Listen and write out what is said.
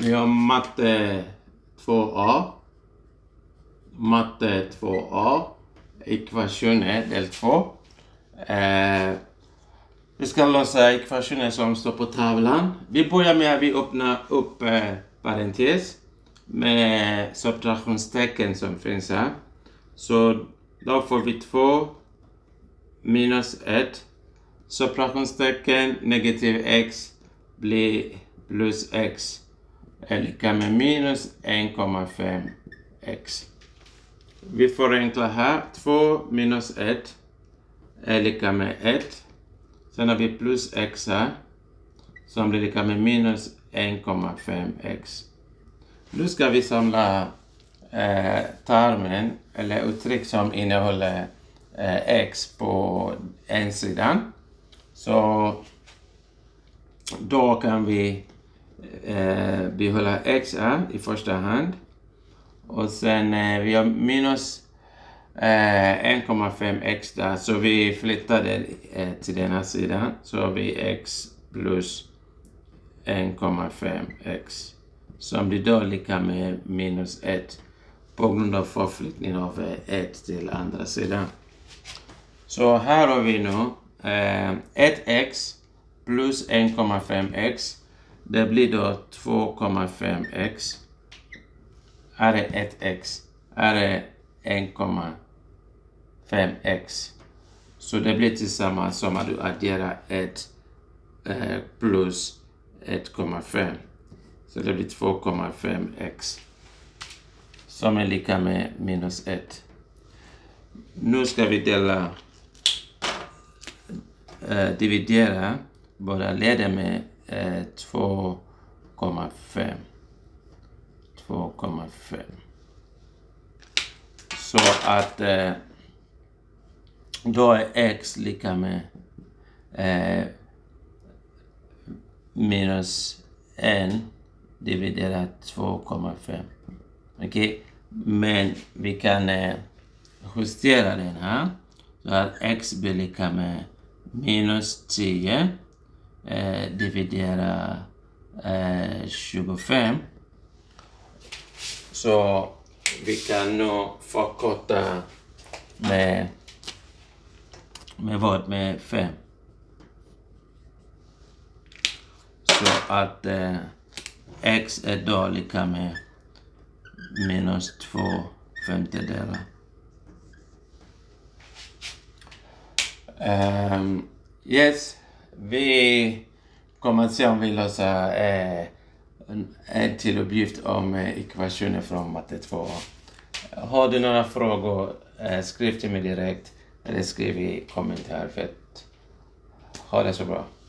Vi har matte 2a. Matte 2a. Ekvationer del 2. Vi ska lösa ekvationer som står på tavlan. Vi börjar med att vi öppnar upp parentes med subtraktionstecken som finns här. Så då får vi 2 minus 1. Subtraktionstecken negativ x blir plus x är lika med minus 1,5 x. Vi förenklar här. 2 minus 1 är lika med 1. Sen har vi plus x här som blir lika med minus 1,5 x. Nu ska vi samla termen eller uttryck som innehåller x på en sidan. Så då kan vi behålla x här i första hand. Och sen vi har minus 1,5 x där, så vi flyttar det till den här sidan. Så har vi x plus 1,5 x som blir då lika med minus 1 på grund av förflyttning av 1 till andra sidan. Så här har vi nu 1x plus 1,5x. Det blir då 2,5x. Här är 1x. Här är 1,5x. Så det blir tillsammans som att du adderar 1 plus 1,5. Så det blir 2,5x. Som är lika med minus 1. Nu ska vi dividera båda leder med 2,5. 2,5. Så att då är x lika med minus 1 dividerat 2,5. Okej, men vi kan justera den här. Så att x blir lika med minus 10 dividera 25. Så vi kan nu förkorta med vad? Med 5. Så att x är då lika med minus 2 femtedelar. Yes, vi kommer att se om vi löser en till uppgift om ekvationer från matte 2. Har du några frågor, skriv till mig direkt eller skriv i kommentarfältet. Ha det så bra.